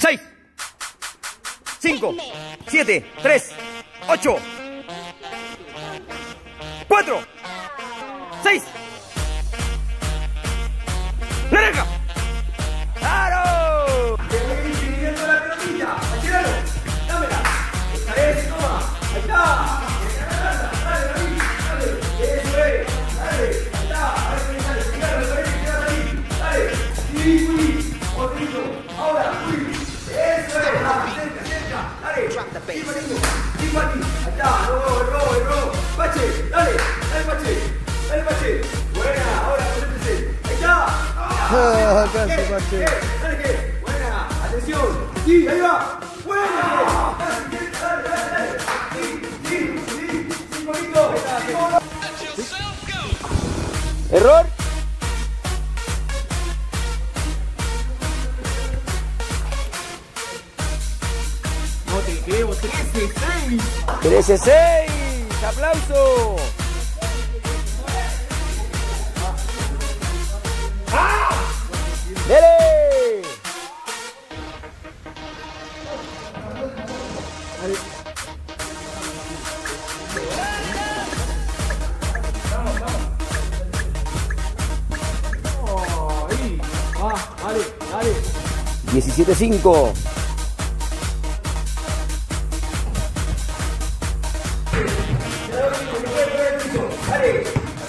6, 5, 7, 3, 8, 4, 6. ¡Larga! ¡Claro! Dividiendo la pelotilla. Ayúdalo. Dámela. Esta vez, toma. Ahí está. Dale, David. Dale. Eso es. Dale. Ahí está. Dale. Tíralo ahí. Dale. Sí, Willy. Otro. Ahora, Willy. Eso es. Cerca. Dale. Sí, Marino. Sí, Mati. Ahí está. Erró. Pache. Dale. Dale, Pache. Dale, Pache. Buena. Ahora, concéntrese. Ahí está. Casi, Pache. Dale que. Buena. Atención. Sí, ahí va. Buena. Dale. Sí. 5 minutos. Error. No te creo. 13-6. 13-6. ¡Aplauso! ¡Dele! Ahí. Dale. 17-5. Dale.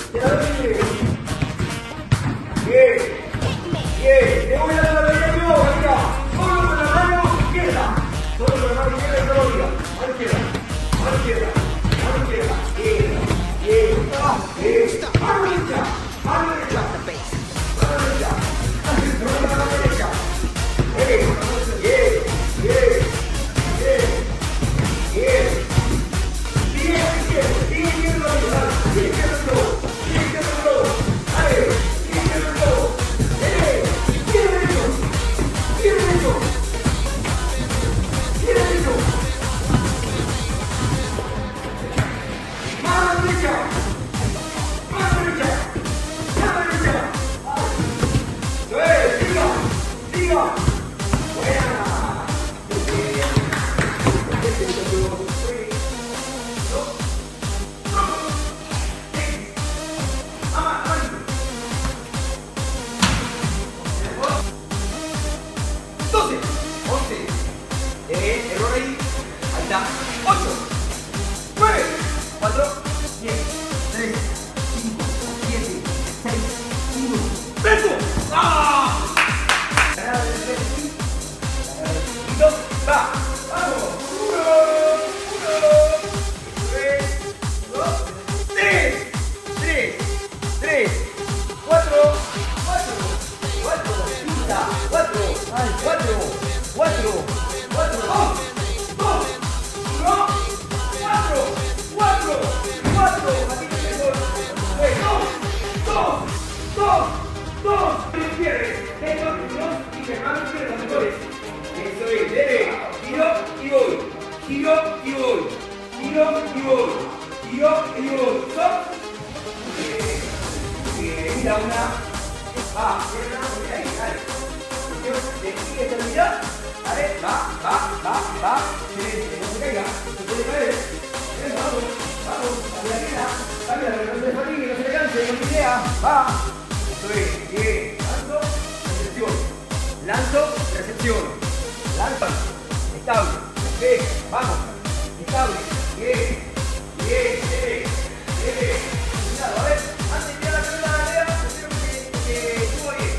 Bien. Le voy a dar la derecha yo, amiga. Solo con la mano izquierda. Solo con la mano izquierda y no lo diga. Mano izquierda. Bien. Mano derecha. Mano derecha. Error ahí. Ahí está. 8, 9, 4, 10, 3, 5, 7, 6, 1. ¡Vengo! ¡Ah! Va. Vamos. 3, 4, Mira una. Ahí, dale. Sigue esta unidad. Dale, va. Silencio, no se caiga. No se puede caer. Vamos. Cambia la relación de fatiga, no se le canse, no se idea. Va. Eso es. Bien. Lanzo, recepción. Lanza. Estable. Bien. Vamos. Estable. Bien. Cuidado, a ver. Antes de tirar la pelota a la área, espero que estuvo bien.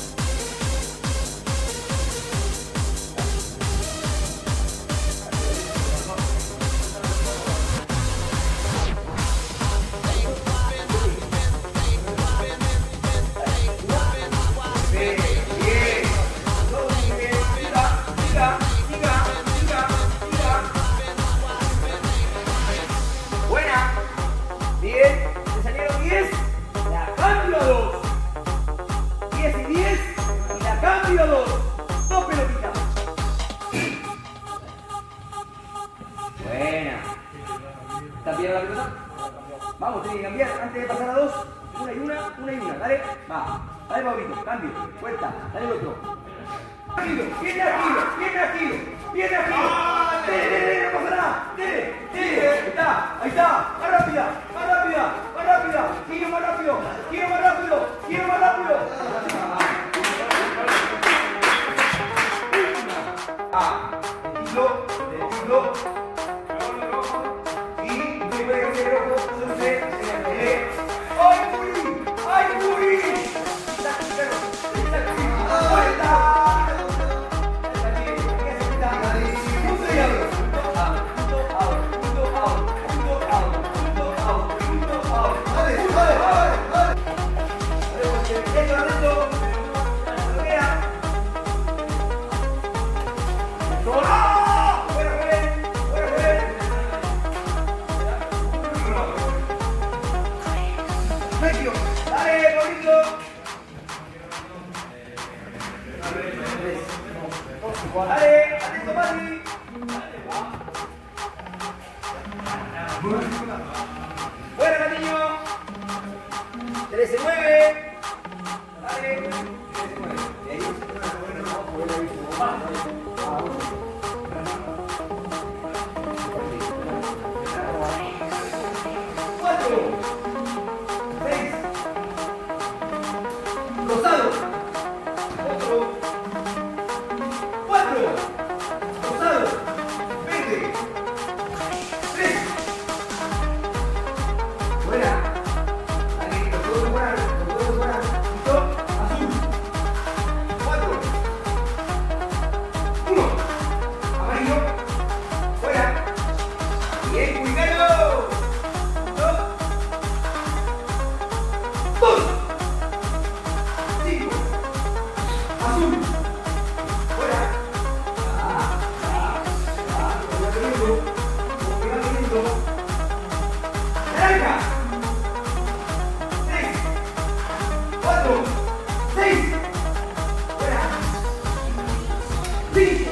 Vamos, tiene que cambiar antes de pasar a dos. Una y una. Dale, va. Dale, Pablito, cambio. Vuelta. Dale el otro. Bien tranquilo. A. Del tiro. Y no se puede hacer rojo, entonces se ¡ay, Muri! ¡Ay, Muri! Dale, atento, Mati. Buena, Patiño. 13-9. Dale. 4, 6. Rosado. Otro. 4. Rosado. Verde. 3. Buena. Aquí, los puedo mejorar. Listo. Azul. 4. 1. Amarillo. Fuera. Bien, cuidado. 2. 5. Azul. Naranja. 3, 4, 6. Fuera. 5.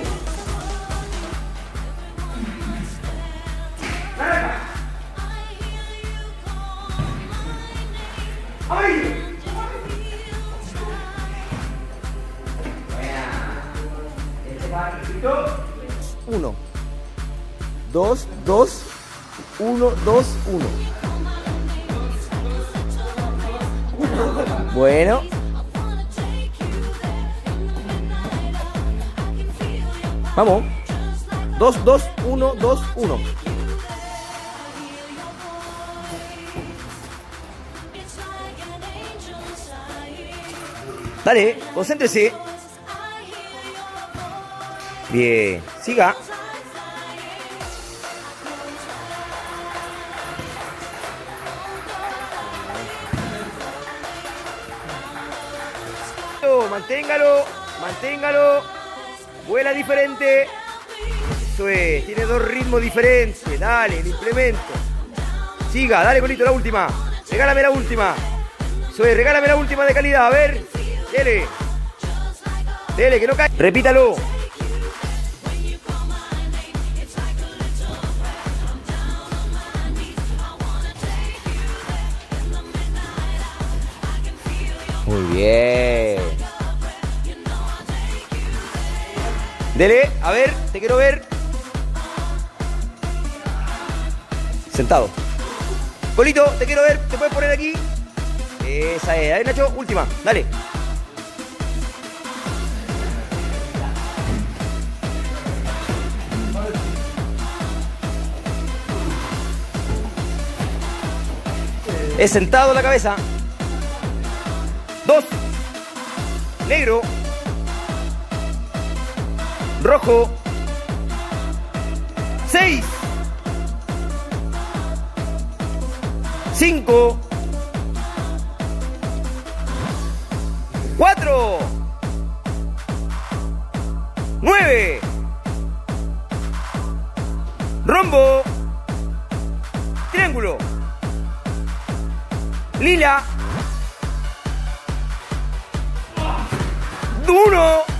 Naranja. Amarillo. Buena. 1, 2, 2, 1, 2, 1. Bueno. Vamos. 2, 2, 1, 2, 1. Dale, concéntrese. Bien, siga. Manténgalo, manténgalo. Vuela diferente. Eso es, tiene dos ritmos diferentes. Dale, el implemento. Siga, dale, Colito, la última. Regálame la última. Eso es, regálame la última de calidad. A ver, dele. Dele, que no cae. Repítalo. Muy bien. Dele, a ver, te quiero ver. Sentado. Colito, te quiero ver, ¿te puedes poner aquí? Esa es, a ver, Nacho, última, dale. Es sentado la cabeza. 2. Negro. Rojo. 6. 5. 4. 9. Rombo. Triángulo. Lila. 1.